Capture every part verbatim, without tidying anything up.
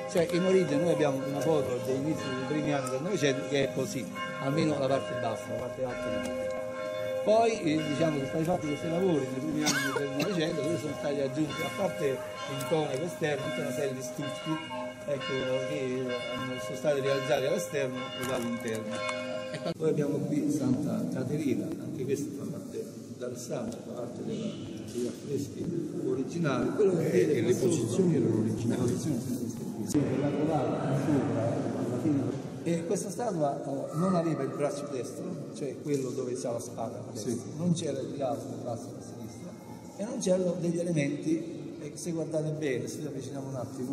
Cioè in origine noi abbiamo una foto dell'inizio dei primi anni del Novecento che è così, almeno la parte bassa, la parte alta no. Poi eh, diciamo che sono stati fatti questi lavori nei primi anni del Novecento, dove sono stati aggiunti, a parte l'intonaco esterno, tutta una serie di stucchi, ecco, che sono stati realizzati all'esterno e all'interno. Poi abbiamo qui Santa Caterina, anche questa fa parte d'Alessandro, fa parte della, degli affreschi originali. Quello che e, e le posizioni erano originali. Le posizioni sono queste qui. Sì, la colata sopra, alla fine. E questa statua eh, non aveva il braccio destro, cioè quello dove c'ha la spada a destra, sì. Non c'era il rialzo del braccio a sinistra e non c'erano degli elementi, e se guardate bene, se ci avviciniamo un attimo,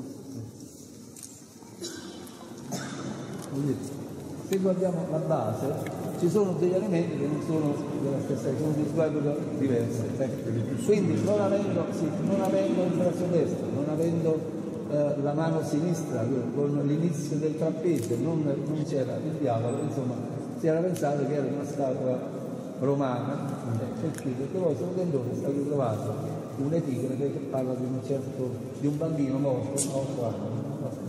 se guardiamo la base ci sono degli elementi che non sono della stessa, sono di squadre diverse, quindi non avendo, sì, non avendo il braccio destro, non avendo eh, la mano sinistra con l'inizio del trapezio, non, non c'era il diavolo, insomma si era pensato che era una statua romana, perché poi sul tendone è stato trovato un'epigrafe che parla di un certo, di un bambino morto, morto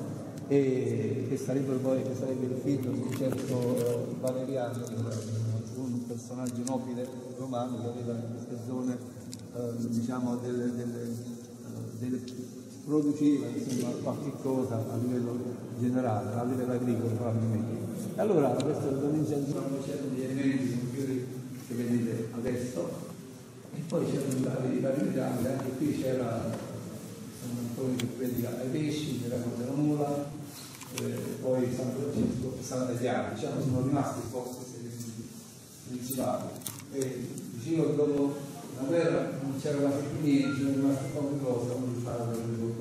e che sarebbe poi che sarebbe il figlio di un certo eh, Valeriano, un personaggio nobile romano che aveva in queste zone eh, diciamo delle, delle, delle, produceva insomma qualche cosa a livello generale, a livello agricolo probabilmente. E allora questo comincia a dire degli elementi che vedete adesso e poi c'erano i vari piani, anche qui c'era quelli che predica ai pesci, c'era la mula, eh, poi San Francesco e San Adriano, diciamo sono rimasti i posti principali. E dicevo che dopo la guerra non c'era quasi più niente, c'erano rimaste poche cose, non di fare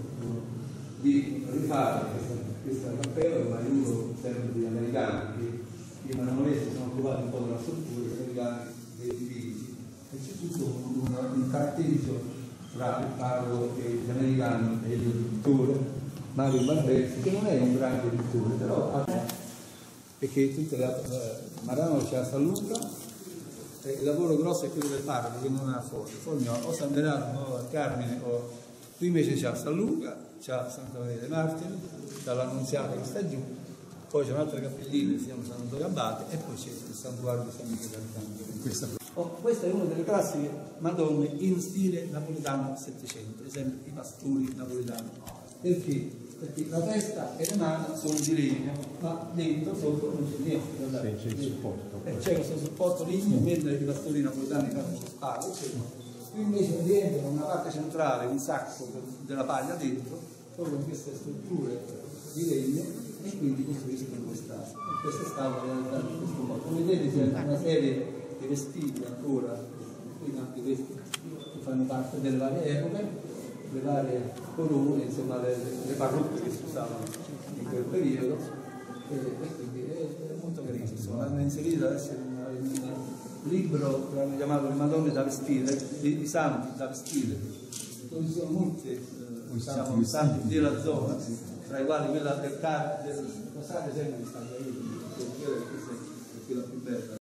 di rifare questa cappella con l'aiuto sempre degli americani che i manovesi sono occupati un po' della struttura, gli americani dei edifici e c'è tutto un, un caratterizzo tra il parroco e gli americani e il pittore Mario Barbetti, che non è un grande pittore, però perché tutte le, eh, Marano c'è a San Luca e il lavoro grosso è quello del parroco che non ha forza, poi o San Verano o al Carmine, o qui invece c'è a San Luca, c'è Santa Maria dei Martiri, c'è l'Annunziata che sta giù, poi c'è un'altra cappellina, si chiama San Antonio Abate e poi c'è il santuario di San Michele Arcangelo. Oh, questa è una delle classiche Madonne in stile napoletano settecento, ad esempio i pastori napoletani. Perché? Perché la testa e le mani sono di legno, ma dentro sotto non c'è niente. C'è il supporto. Eh, c'è questo supporto ligno, mentre i pastori napoletani fanno le spalle, qui invece rientra una parte centrale, un sacco della paglia dentro, proprio con queste strutture di legno, e quindi costruiscono questa, questa statua realtà in questo modo. Come vedete c'è una serie di vestiti ancora, qui anche questi che fanno parte delle varie epoche, le varie corone, insomma le, le parrucche che si usavano in quel periodo e, e quindi è, è molto carino. Insomma, hanno inserito adesso in un libro che hanno chiamato Le Madonne da vestire, i, i santi da vestire, dove ci sono molti eh, diciamo, santi della zona, tra i quali quella del Car, del Rosario sempre di Santa Rita, quella è quella più bella.